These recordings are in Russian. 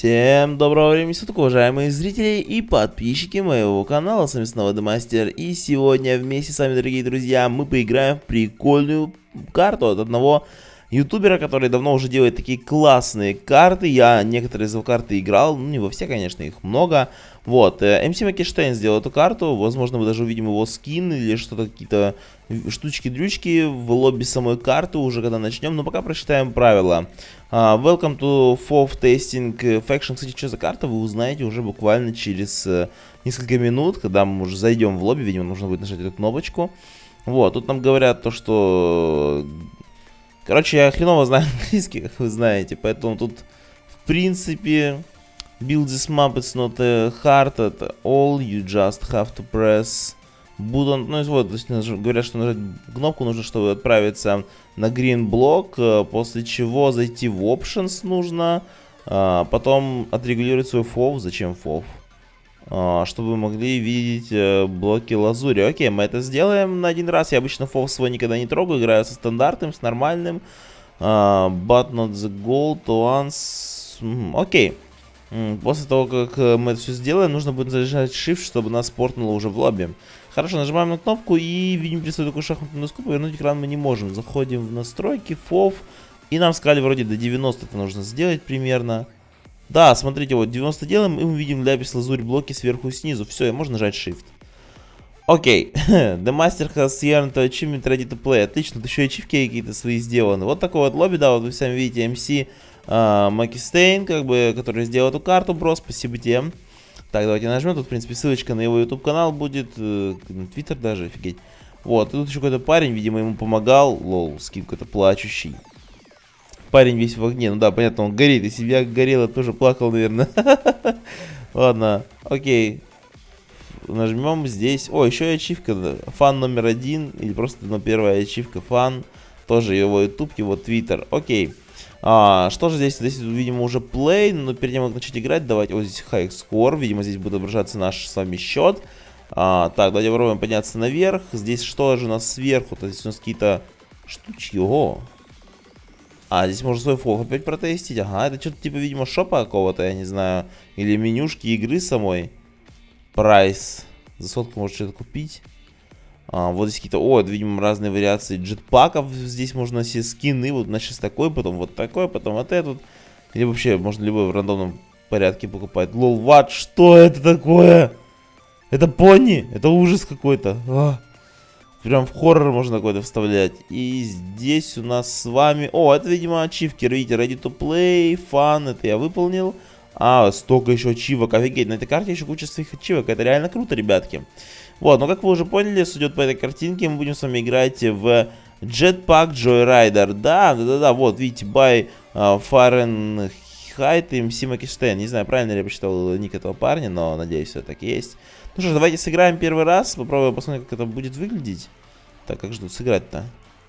Всем доброго времени суток, уважаемые зрители и подписчики моего канала. С вами снова Демастер. И сегодня вместе с вами, дорогие друзья, мы поиграем в прикольную карту от одного ютубера, который давно уже делает такие классные карты. Я некоторые из его карты играл, ну не во все, конечно, их много. Вот, МС Макиштейн сделал эту карту. Возможно, мы даже увидим его скин или что-то, какие-то штучки-дрючки в лобби самой карты уже когда начнем. Но пока прочитаем правила. Welcome to FOV Testing Faction. Кстати, что за карта, вы узнаете уже буквально через несколько минут, когда мы уже зайдем в лобби. Видимо, нужно будет нажать эту кнопочку. Вот, тут нам говорят то, что... Короче, я хреново знаю английский, как вы знаете, поэтому тут, в принципе, build this map, it's not hard at all, you just have to press button. Ну, и вот, то есть, говорят, что нажать кнопку нужно, чтобы отправиться на green блок, после чего зайти в options нужно, потом отрегулировать свой FOV. Зачем FOV? Чтобы вы могли видеть блоки лазури. Окей, мы это сделаем на один раз. Я обычно FOV свой никогда не трогаю, играю со стандартным, с нормальным. But not the goal to once. Окей. После того, как мы это все сделаем, нужно будет зажать Shift, чтобы нас портнуло уже в лобби. Хорошо, нажимаем на кнопку и видим перед собой такую шахматную доску. Повернуть экран мы не можем. Заходим в настройки, FOV. И нам сказали вроде до 90 это нужно сделать примерно. Да, смотрите, вот 90 делаем, и мы видим ляпис лазурь блоки сверху и снизу. Все, и можно нажать Shift. Окей. The Master has earned achievement ready to play. Отлично, тут еще ачивки какие-то свои сделаны. Вот такой вот лобби, да, вот вы сами видите, MC Макистейн, как бы, который сделал эту карту, бро, спасибо тебе. Так, давайте нажмем, тут, в принципе, ссылочка на его YouTube канал будет, Twitter даже, офигеть. Вот, и тут еще какой-то парень, видимо, ему помогал, лол, скин какой-то плачущий. Парень весь в огне, ну да, понятно, он горит, если бы я горел, я тоже плакал, наверное. Ладно, окей. Нажмем здесь, о, еще и ачивка, фан номер 1, или просто, ну, первая ачивка, фан, тоже его YouTube, его Twitter, окей. Что же здесь? Здесь, видимо, уже play, но перед тем, как начать играть, давайте, вот здесь high score, видимо, здесь будет отображаться наш с вами счет. Так, давайте попробуем подняться наверх, здесь что же у нас сверху, то есть у нас какие-то штучки, ого. Здесь можно свой фог опять протестить. Ага, это что-то типа, видимо, шопа какого-то, я не знаю. Или менюшки игры самой. Прайс. За сотку можно что-то купить. Вот здесь какие-то, это, видимо, разные вариации джетпаков. Здесь можно себе скины. Вот, значит, такой, потом вот такой, потом вот этот. Или вообще, можно любой в рандомном порядке покупать. Лол, ват, что это такое? Это пони? Это ужас какой-то. Прям в хоррор можно какой-то вставлять. И здесь у нас с вами... это, видимо, ачивки. Видите, ready to play, fun. Это я выполнил. Столько еще ачивок. Офигеть, на этой карте еще куча своих ачивок. Это реально круто, ребятки. Вот, но как вы уже поняли, судя по этой картинке, мы будем с вами играть в Jetpack Joyrider. Да, вот, видите, by Fahrenheit MC Макиштейн. Не знаю, правильно ли я посчитал ник этого парня, но надеюсь, все так и есть. Ну что ж, давайте сыграем первый раз. Попробуем посмотреть, как это будет выглядеть. Так, как же тут сыграть-то?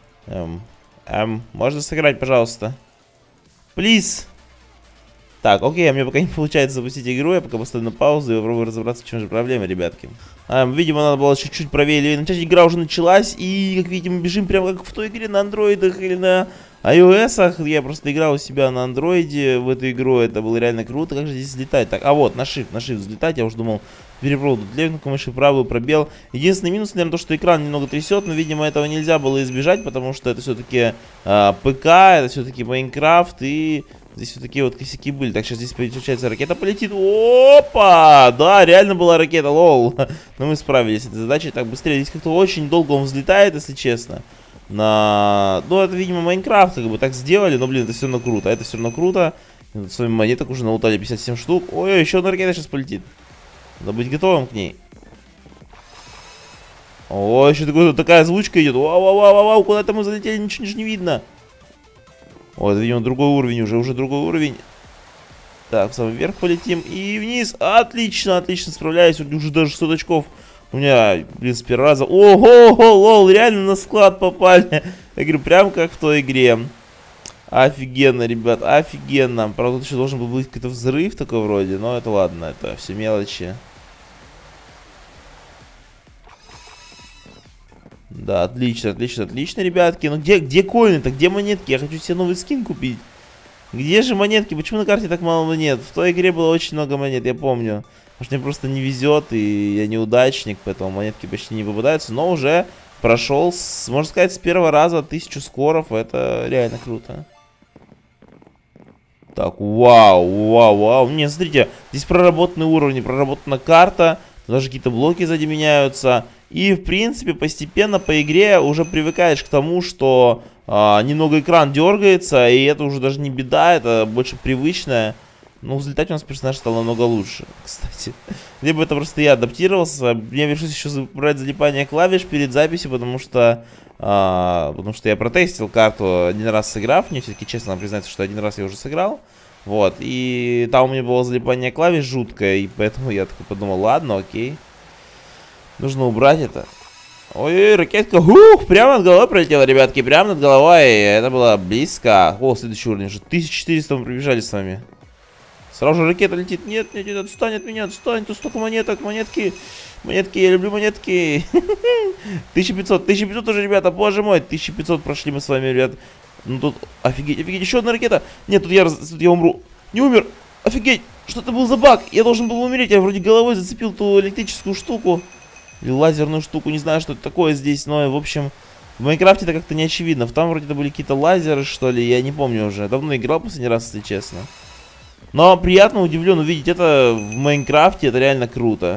Можно сыграть, пожалуйста? Плиз! Так, окей, мне пока не получается запустить игру. Я пока поставлю на паузу и попробую разобраться, в чем же проблема, ребятки. Видимо, надо было чуть-чуть правее начать. Игра уже началась. И, как видите, мы бежим прямо как в той игре на андроидах или на iOS-ах. Я просто играл у себя на андроиде в эту игру. Это было реально круто. Как же здесь взлетать? Так, вот, на shift взлетать. Я уже думал, перепробую тут левую мыши, правую, пробел. Единственный минус, наверное, то, что экран немного трясет. Но, видимо, этого нельзя было избежать, потому что это все-таки ПК, это все-таки Майнкрафт. И здесь вот такие вот косяки были. Так, сейчас здесь, получается, ракета полетит. Опа! Да, реально была ракета, лол. Но мы справились с этой задачей. Так, быстрее. Здесь как-то очень долго он взлетает, если честно. Ну, это, видимо, Майнкрафт, как бы так сделали. Но, блин, это все равно круто. Это все равно круто. С вами монеток уже налутали 57 штук. Ой, еще одна ракета сейчас полетит. Надо быть готовым к ней. Еще такая озвучка идет. Вау, куда-то мы залетели, ничего не видно. Это, видимо, другой уровень уже другой уровень. Так, в самый верх полетим и вниз. Отлично, справляюсь. Уже даже 100 очков. У меня, блин, с первого раза. Ого, лол, реально на склад попали. Я говорю, прям как в той игре. Офигенно, ребят, офигенно. Правда, тут еще должен был быть какой-то взрыв такой вроде. Но это ладно, это все мелочи. Да, отлично, ребятки. Ну где коины-то, где монетки? Я хочу себе новый скин купить. Где же монетки? Почему на карте так мало монет? В той игре было очень много монет, я помню. Потому что мне просто не везет, и я неудачник, поэтому монетки почти не попадаются. Но уже прошел, можно сказать, с первого раза 1000 скоров. Это реально круто. Так, вау, вау, вау. Не, смотрите, здесь проработанные уровни, проработана карта. Даже какие-то блоки сзади меняются. И, в принципе, постепенно по игре уже привыкаешь к тому, что немного экран дергается. И это уже даже не беда, это больше привычное. Ну, взлетать у нас персонаж стал намного лучше, кстати. Либо это просто я адаптировался. Мне пришлось еще брать залипание клавиш перед записью, потому что я протестил карту один раз, сыграв. Мне все-таки честно признаться, что один раз я уже сыграл. Вот, и там у меня было залипание клавиш жуткое, и поэтому я такой подумал, ладно, окей. Нужно убрать это. Ой, ракетка, прямо над головой пролетела, ребятки, прямо над головой. Это было близко. О, следующий уровень, уже 1400 мы пробежали с вами. Сразу же ракета летит. Нет, нет, нет, отстань от меня, отстань. Тут столько монеток, монетки. Монетки, я люблю монетки. 1500 уже, ребята, боже мой. 1500 прошли мы с вами, ребят. Ну тут, офигеть, офигеть, еще одна ракета. Нет, тут я умру. Не умер. Офигеть, что это был за баг? Я должен был умереть, я вроде головой зацепил ту электрическую штуку. Или лазерную штуку, не знаю, что это такое здесь. Но, в общем, в Майнкрафте это как-то не очевидно. Там вроде это были какие-то лазеры, что ли, я не помню уже. Давно играл последний раз, если честно. Но приятно удивлен увидеть это в Майнкрафте, это реально круто.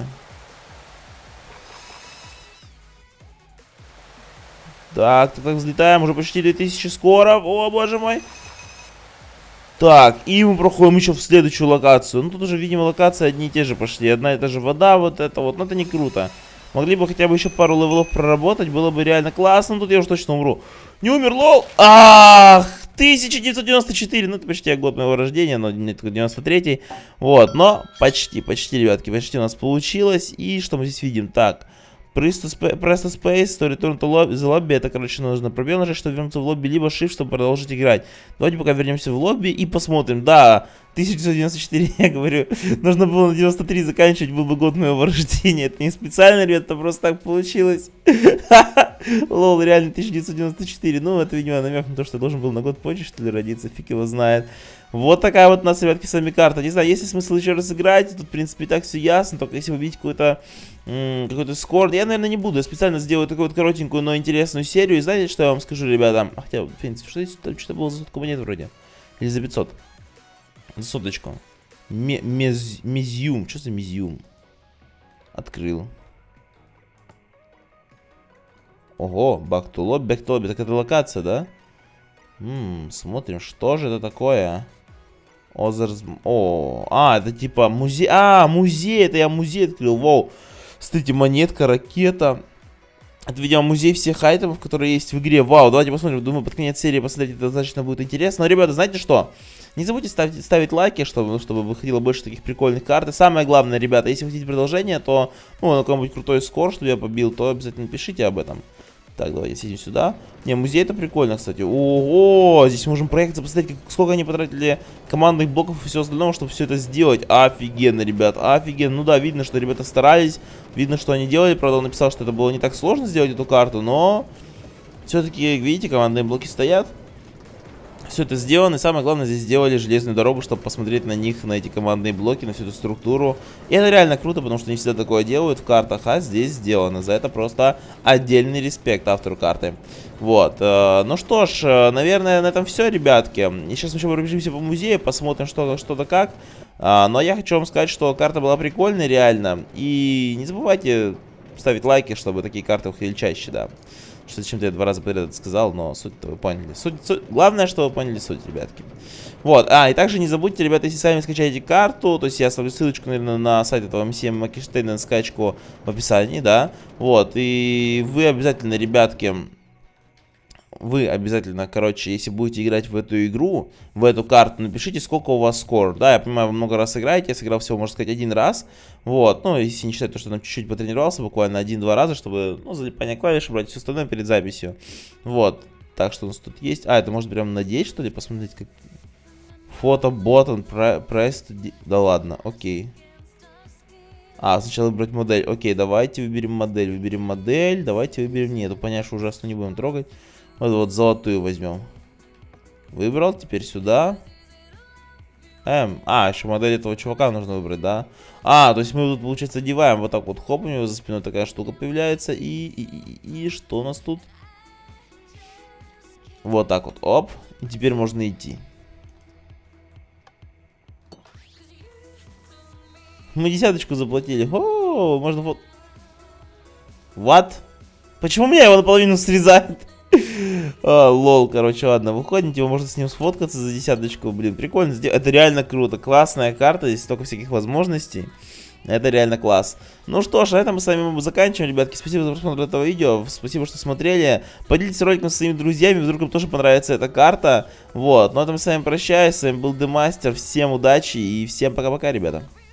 Так, взлетаем, уже почти 2000 скоро. О, боже мой. Так, и мы проходим еще в следующую локацию. Ну, тут уже, видимо, локации одни и те же пошли. Одна и та же вода, вот это вот, но это не круто. Могли бы хотя бы еще пару левелов проработать, было бы реально классно. Но тут я уже точно умру. Не умер, лол! Ах! 1994, ну это почти год моего рождения, но не только 93-й. Вот, но почти, ребятки, почти у нас получилось. И что мы здесь видим? Так, Press to Space, to return to the lobby. Это, короче, нужно пробел нажать, чтобы вернуться в лобби, либо Shift, чтобы продолжить играть. Давайте пока вернемся в лобби и посмотрим. Да, 1994, я говорю, нужно было на 93 заканчивать, был бы год моего рождения. Это не специально, ребят, это просто так получилось. Лол, реально 1994. Ну, это, видимо, намек на то, что я должен был на год позже, что ли, родиться, фиг его знает. Вот такая вот у нас, ребятки, с вами карта. Не знаю, есть ли смысл еще раз играть. Тут, в принципе, и так все ясно. Только если вы видите какой-то скор. Я, наверное, не буду. Я специально сделаю такую вот коротенькую, но интересную серию. И знаете, что я вам скажу, ребята? Хотя, в принципе, что здесь? Там что-то было за 100 монет вроде. Или за 500. За соточку. Мезиум. Что за мезиум? Открыл. Ого, back to lobby. Так это локация, да? Смотрим, что же это такое? Это типа музей. Музей, это я музей открыл. Вау. Смотрите, монетка, ракета. Это, видимо, музей всех айтемов, которые есть в игре. Вау, давайте посмотрим. Думаю, под конец серии посмотреть, это достаточно будет интересно. Но, ребята, знаете что? Не забудьте ставить лайки, чтобы выходило больше таких прикольных карт. И самое главное, ребята, если вы хотите продолжение, то, на какой-нибудь крутой скор, чтобы я побил, то обязательно пишите об этом. Так, давайте сидим сюда. Не, музей это прикольно, кстати. Ого, здесь можем проехаться, посмотреть, сколько они потратили командных блоков и всего остального, чтобы все это сделать. Офигенно, ребят, офигенно. Ну да, видно, что ребята старались, видно, что они делали. Правда, он написал, что это было не так сложно сделать эту карту, но все-таки, видите, командные блоки стоят. Все это сделано, и самое главное, здесь сделали железную дорогу, чтобы посмотреть на них, на эти командные блоки, на всю эту структуру. И это реально круто, потому что не всегда такое делают в картах, а здесь сделано. За это просто отдельный респект автору карты. Вот, ну что ж, наверное, на этом все, ребятки. И сейчас мы еще пробежимся по музею, посмотрим что-то как. Но я хочу вам сказать, что карта была прикольная, реально. И не забывайте ставить лайки, чтобы такие карты выходили чаще, да. Что зачем-то я 2 раза подряд это сказал, но суть-то вы поняли. Главное, что вы поняли суть, ребятки. Вот, и также не забудьте, ребята, если сами скачаете карту, то есть я оставлю ссылочку, наверное, на сайт этого МСМ Макиштейна на скачку в описании, да. Вот, и вы обязательно, ребятки, короче, если будете играть в эту игру, в эту карту, напишите, сколько у вас скор. Да, я понимаю, вы много раз играете, я сыграл всего, можно сказать, 1 раз. Вот, ну, если не считать то, что там чуть-чуть потренировался, буквально 1-2 раза, чтобы, залипание клавиш, брать все остальное перед записью. Вот, так что у нас тут есть. Это может прям надеть, что ли, посмотреть, как... Фото, ботон, пресс, да ладно, окей. Сначала выбрать модель. Окей, давайте выберем модель, давайте выберем, нет, понятно, что ужасно не будем трогать. Вот золотую возьмем. Выбрал, теперь сюда. Еще модель этого чувака нужно выбрать, да? То есть мы тут, получается, одеваем вот так вот, хоп, у него за спиной такая штука появляется. И что у нас тут? Вот так вот, оп. И теперь можно идти. Мы 10 заплатили. О, можно вот... What? Почему меня его наполовину срезает? Лол, короче, ладно, выходим, его можно с ним сфоткаться за 10, блин, прикольно, это реально круто, классная карта, здесь столько всяких возможностей, это реально класс. Ну что ж, на этом мы с вами заканчиваем, ребятки, спасибо за просмотр этого видео, спасибо, что смотрели, поделитесь роликом со своими друзьями, вдруг им тоже понравится эта карта, вот, ну а на этом с вами прощаюсь, с вами был Демастер, всем удачи и всем пока-пока, ребята.